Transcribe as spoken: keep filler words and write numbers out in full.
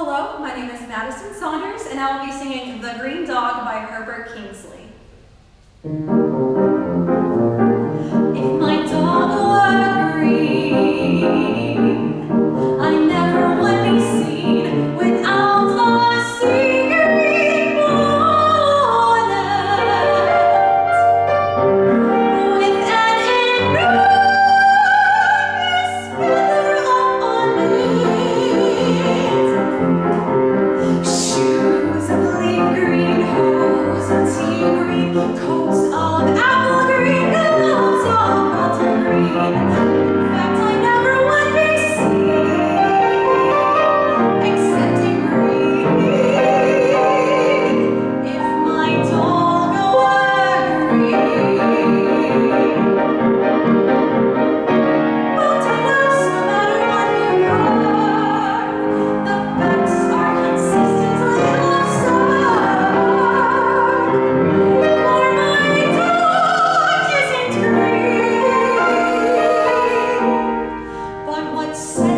Hello, my name is Madison Saunders, and I will be singing The Green Dog by Herbert Kingsley. If my dog were green, I never would be seen without a sea-green bonnet, with an enormous feather upon it, shoes of leaf green, hose of tea green, coats of apple green, gloves of bottle green. In fact, I never would be seen excepting green if my dog were green. But alas, no matter what you are, the facts are consistently absurd. For my dog isn't green. But what say